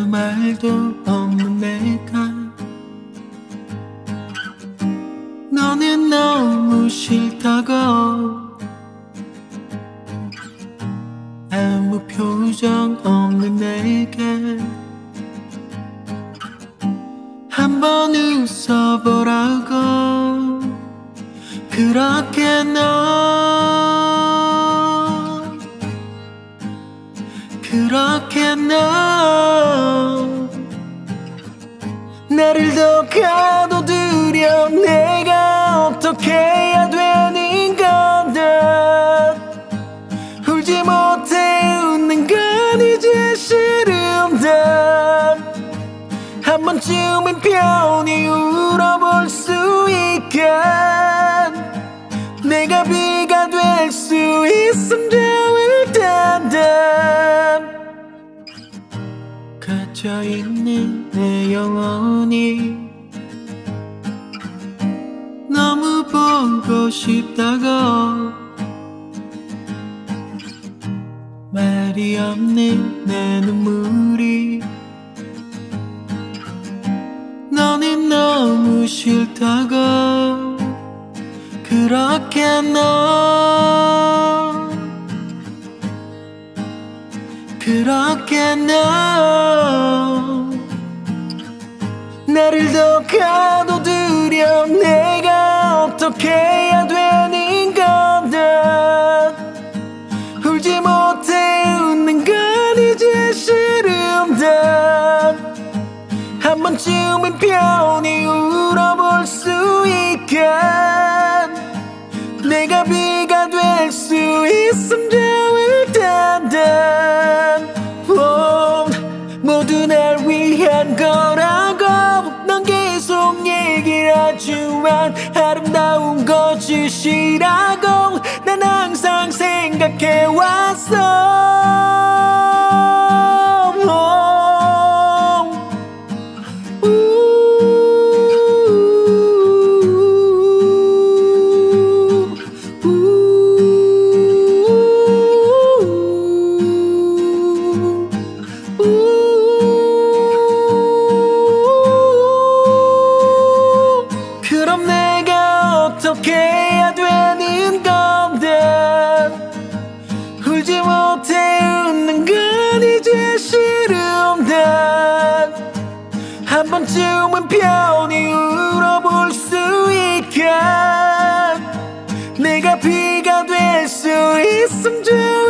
말도 없는 내가 너는 너무 싫다고 아무 표정 없는 내게 한번 웃어보라고 그렇게 나를 더 가둬두려 내가 어떻게 해야 되는 건데 울지 못해 웃는 건 이제 싫은데 한 번쯤은 편히 울어볼 수 있게 내가 비가 될 수 있음 좋을 텐데 갇혀있는 내 영혼이 너무 보고 싶다고 말이 없는 내 눈물이 너는 너무 싫다고 그렇게 나를 더 가둬두려 내가 어떻게 해야 되는 건데 울지 못해 웃는 건 이제 싫은데 한 번쯤은 편히 울어볼 수 있게 내가 비가 될 수 있음 좋을 텐데 모두 날 위한 거라고 넌 계속 얘기를 하지만 아름다운 거짓이라고 난 항상 생각해왔어 그럼 내가 어떻게 해야 되는 건데 울지 못해 웃는 건 이제 싫은데 한 번쯤은 편히 울어볼 수 있게 내가 비가 될 수 있음 좋을